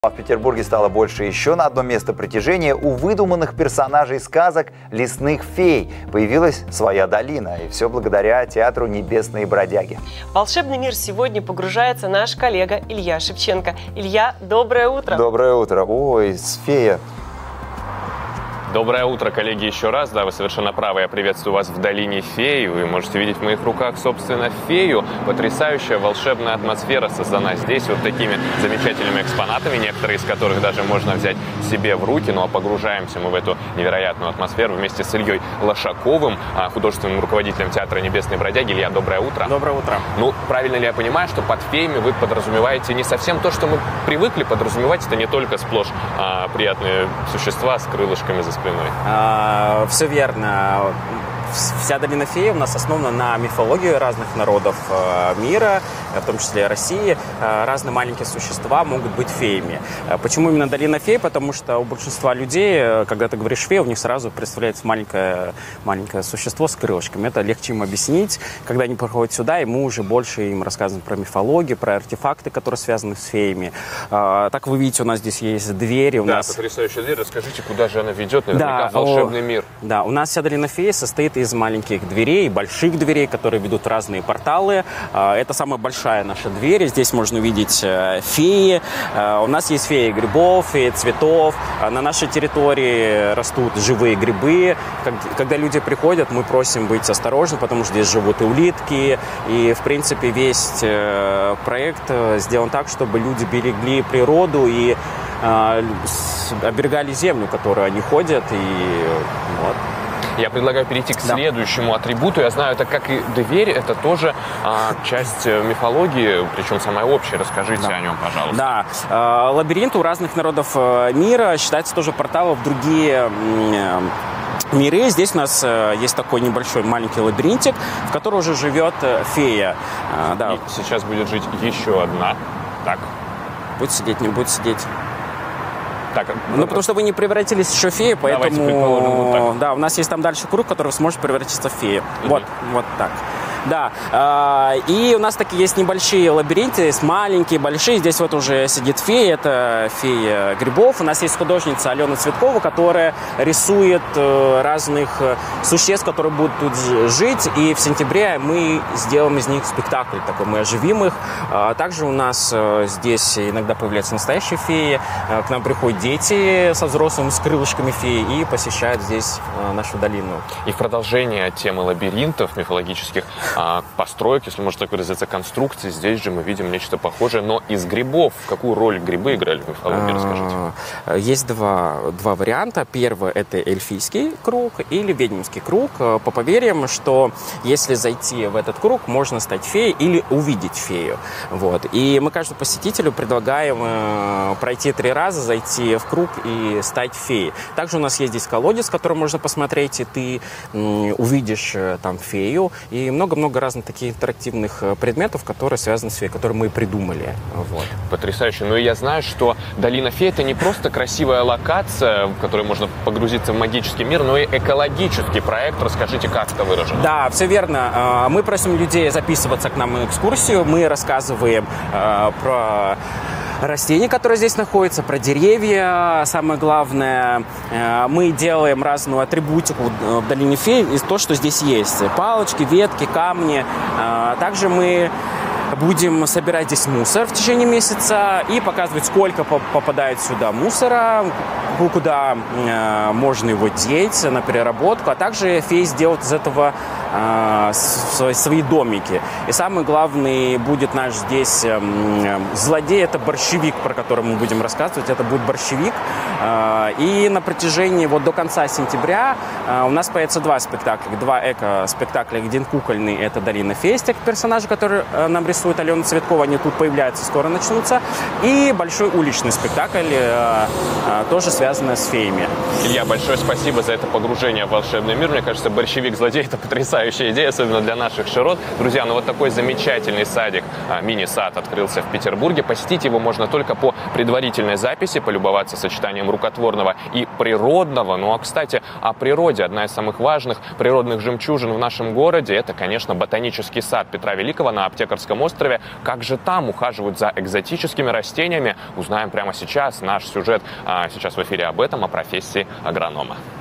В Петербурге стало больше еще на одно место притяжения. У выдуманных персонажей сказок лесных фей появилась своя долина. И все благодаря театру «Небесные бродяги». В волшебный мир сегодня погружается наш коллега Илья Шевченко. Илья, доброе утро. Доброе утро. Ой, фея. Доброе утро, коллеги, еще раз. Да, вы совершенно правы. Я приветствую вас в долине фей. Вы можете видеть в моих руках, собственно, фею. Потрясающая волшебная атмосфера создана здесь вот такими замечательными экспонатами, некоторые из которых даже можно взять себе в руки. Ну а погружаемся мы в эту невероятную атмосферу вместе с Ильей Лошаковым, художественным руководителем театра «Небесные бродяги». Илья, доброе утро. Доброе утро. Ну, правильно ли я понимаю, что под феями вы подразумеваете не совсем то, что мы привыкли подразумевать? Это не только сплошь приятные существа с крылышками за спиной. Все верно. Вся долина фей у нас основана на мифологии разных народов мира, в том числе России. Разные маленькие существа могут быть феями. Почему именно долина фей? Потому что у большинства людей, когда ты говоришь фея, у них сразу представляется маленькое существо с крылышками. Это легче им объяснить. Когда они приходят сюда, и мы уже больше им рассказываем про мифологию, про артефакты, которые связаны с феями. Так вы видите, у нас здесь есть двери. Да, потрясающая дверь. Расскажите, куда же она ведет? Наверняка в волшебный мир. Да, у нас вся долина фей состоит из маленьких дверей, больших дверей, которые ведут в разные порталы. Это самая большая наша дверь. Здесь можно увидеть феи. У нас есть феи грибов, феи цветов. На нашей территории растут живые грибы. Когда люди приходят, мы просим быть осторожны, потому что здесь живут и улитки. И, в принципе, весь проект сделан так, чтобы люди берегли природу и оберегали землю, в которую они ходят. И вот. Я предлагаю перейти к следующему атрибуту. Я знаю, это как и дверь, это тоже часть мифологии, причем самая общая. Расскажите о нем, пожалуйста. Да, лабиринт у разных народов мира считается тоже порталом в другие миры. Здесь у нас есть такой небольшой маленький лабиринтик, в котором уже живет фея. Да. И сейчас будет жить еще одна. Так. Будет сидеть, не будет сидеть. Так, ну, потому что вы не превратились еще в фею, поэтому вот да, у нас есть там дальше круг, который сможет превратиться в фею. Вот так. Да, и у нас такие есть небольшие лабиринты, есть маленькие, большие. Здесь вот уже сидит фея, это фея грибов. У нас есть художница Алена Цветкова, которая рисует разных существ, которые будут тут жить. И в сентябре мы сделаем из них спектакль такой, мы оживим их. Также у нас здесь иногда появляются настоящие феи. К нам приходят дети со взрослыми, с крылышками феи и посещают здесь нашу долину. И в продолжение темы лабиринтов мифологических построек, если можно так выразиться, конструкции, здесь же мы видим нечто похожее, но из грибов. Какую роль грибы играли в мифологии, расскажите? Есть два варианта. Первый – это эльфийский круг или ведьминский круг. По поверьям, что если зайти в этот круг, можно стать феей или увидеть фею. Вот. И мы каждому посетителю предлагаем пройти 3 раза, зайти в круг и стать феей. Также у нас есть здесь колодец, который можно посмотреть, и ты увидишь там фею. И много разных таких интерактивных предметов, которые связаны с феей, которые мы придумали. Вот. Потрясающе. Ну и я знаю, что долина фей — это не просто красивая локация, в которой можно погрузиться в магический мир, но и экологический проект. Расскажите, как это выражено? Да, все верно. Мы просим людей записываться к нам на экскурсию. Мы рассказываем про растения, которые здесь находятся, про деревья. Самое главное, мы делаем разную атрибутику в долине фей из того, что здесь есть. Палочки, ветки, камни. Также мы будем собирать здесь мусор в течение месяца и показывать, сколько попадает сюда мусора, куда можно его деть на переработку, а также феи сделают из этого свои домики. И самый главный будет наш здесь злодей, это борщевик, про который мы будем рассказывать. Это будет борщевик. И на протяжении до конца сентября у нас появится 2 спектакля. 2 эко-спектакля. Один кукольный, это долина фей, персонажи, которые нам рисует Алена Цветкова, они тут появляются, скоро начнутся. И большой уличный спектакль, тоже связанное с феями. Илья, большое спасибо за это погружение в волшебный мир. Мне кажется, борщевик-злодей – это потрясающая идея, особенно для наших широт. Друзья, ну вот такой замечательный садик, мини-сад, открылся в Петербурге. Посетить его можно только по предварительной записи, полюбоваться сочетанием рукотворного и природного. Ну а, кстати, о природе. Одна из самых важных природных жемчужин в нашем городе – это, конечно, ботанический сад Петра Великого на Аптекарском острове. Как же там ухаживают за экзотическими растениями? Узнаем прямо сейчас. Наш сюжет сейчас в эфире об этом, о профессии агронома.